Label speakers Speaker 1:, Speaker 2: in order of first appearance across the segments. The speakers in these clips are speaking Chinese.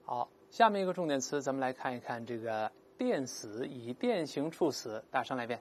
Speaker 1: 好，下面一个重点词，咱们来看一看这个电死，以电刑处死。大声来一遍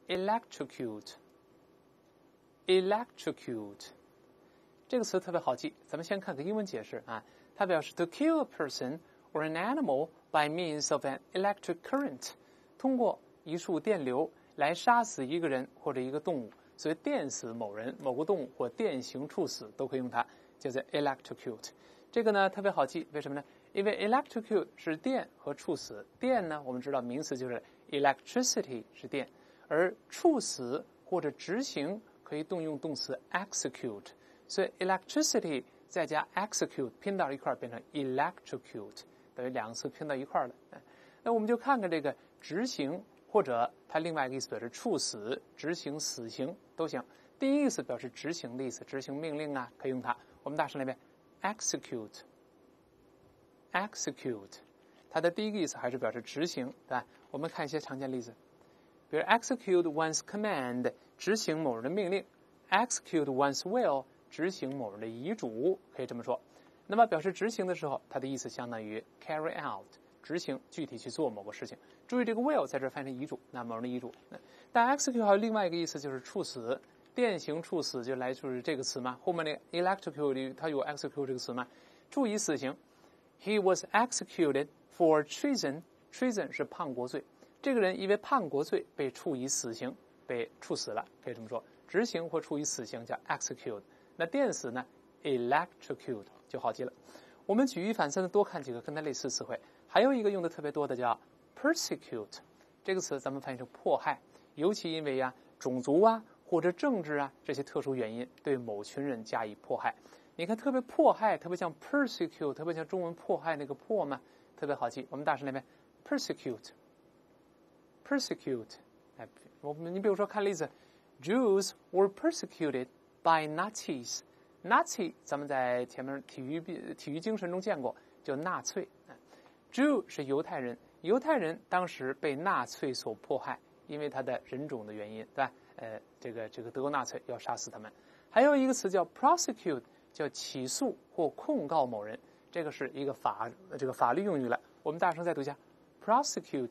Speaker 1: ，electrocute。electrocute 这个词特别好记，咱们先看个英文解释啊。它表示 to kill a person or an animal by means of an electric current， 通过一束电流来杀死一个人或者一个动物。所以电死某人、某个动物或电刑处死都可以用它，叫做 electrocute。这个呢特别好记，为什么呢？因为 electrocute 是电和处死。电呢，我们知道名词就是 electricity 是电，而处死或者执行可以动用动词 execute。所以 electricity 再加 execute 拼到一块变成 electrocute， 等于两个词拼到一块了。那我们就看看这个执行，或者它另外一个意思表示处死、执行死刑都行。第一个意思表示执行的意思，执行命令啊，可以用它。我们大声来一遍 execute。execute 它的第一个意思还是表示执行，对吧？我们看一些常见例子，比如 execute one's command 执行某人的命令， execute one's will 执行某人的遗嘱，可以这么说。那么表示执行的时候，它的意思相当于 carry out 执行，具体去做某个事情。注意这个 will 在这翻成遗嘱，那某人的遗嘱。但 execute 还有另外一个意思就是处死，电刑处死就来自于这个词嘛。后面那个 electrocute 里它有 execute 这个词嘛，处以死刑。He was executed for treason。 treason 是叛国罪，这个人因为叛国罪被处以死刑，被处死了，可以这么说。执行或处以死刑叫 execute。那电死呢 electrocute 就好记了。我们举一反三的多看几个跟它类似词汇。还有一个用的特别多的叫 persecute， 这个词咱们翻译成迫害，尤其因为种族或者政治这些特殊原因对某群人加以迫害。你看特别迫害，特别像 persecute， 特别像中文迫害那个迫嘛，特别好记。我们大声来一遍 persecute。 你比如说看例子， Jews were persecuted by Nazis。 Nazi 咱们在前面体育精神中见过，叫纳粹。Jew 是犹太人，犹太人当时被纳粹所迫害，因为他的人种的原因，对吧？这个德国纳粹要杀死他们。还有一个词叫 prosecute， 叫起诉或控告某人，这个是一个法律用语了。我们大声再读一下 prosecute，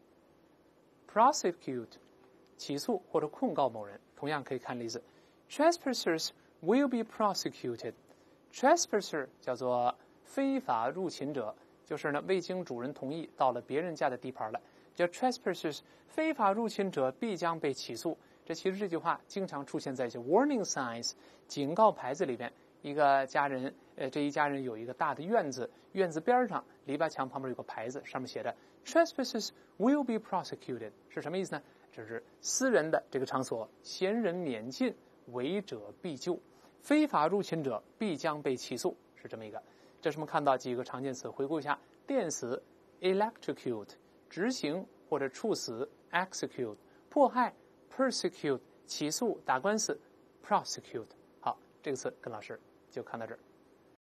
Speaker 1: 起诉或者控告某人。同样可以看例子， Trespassers will be prosecuted。 Trespasser 叫做非法入侵者，就是呢未经主人同意到了别人家的地盘了，叫 trespassers， 非法入侵者必将被起诉。其实这句话经常出现在一些 warning signs 警告牌子里边。一个家人这一家人有一个大的院子，院子边上篱笆墙旁边有个牌子，上面写着 Trespassers will be prosecuted， 是什么意思呢？就是私人的这个场所，闲人免进，违者必究，非法入侵者必将被起诉，是这么一个。这是我们看到几个常见词，回顾一下：电死 electrocute， 执行或者处死 execute， 迫害 persecute， 起诉打官司 prosecute。好，这个词跟老师就看到这儿。